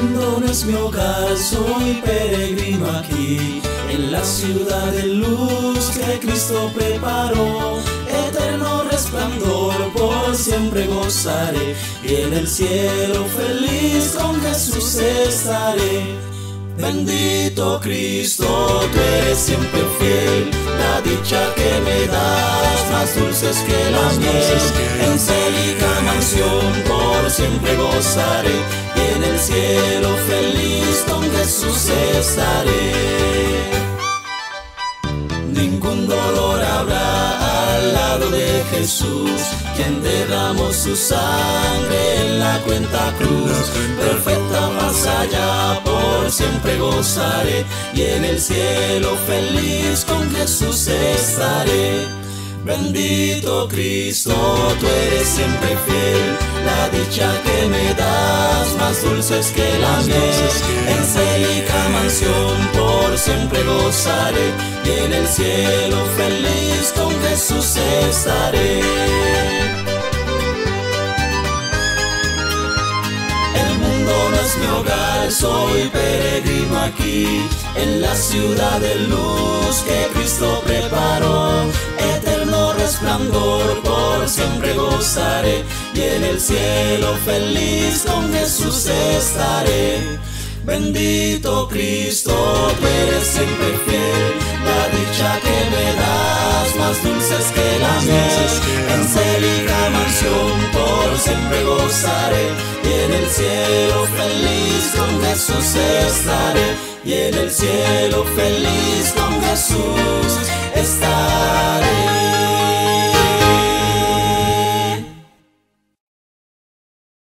mundo no es mi hogar, soy peregrino aquí, en la ciudad de luz que Cristo preparó. Eterno resplandor, por siempre gozaré, y en el cielo feliz con Jesús estaré. Bendito Cristo, tú eres siempre fiel, la dicha que me das, más dulces que la miel. En célica mansión por siempre gozaré, y en el cielo feliz con Jesús estaré. Ningún dolor habrá al lado de Jesús, quien derramó su sangre en la cuenta cruz. Perfecta paz allá por siempre gozaré, y en el cielo feliz con Jesús estaré. Bendito Cristo, tú eres siempre fiel, la dicha que me das, más dulces que la miel. En célica mansión por siempre gozaré, y en el cielo feliz con Jesús estaré. El mundo no es mi hogar, soy peregrino aquí, en la ciudad de luz que Cristo preparó. Eterno resplandor, por siempre gozaré, y en el cielo feliz con Jesús estaré. Bendito Cristo, tú eres siempre fiel, la dicha que me das, más dulces que la miel. En célica mansión por siempre gozaré, y en el cielo feliz con Jesús estaré, y en el cielo feliz con Jesús estaré.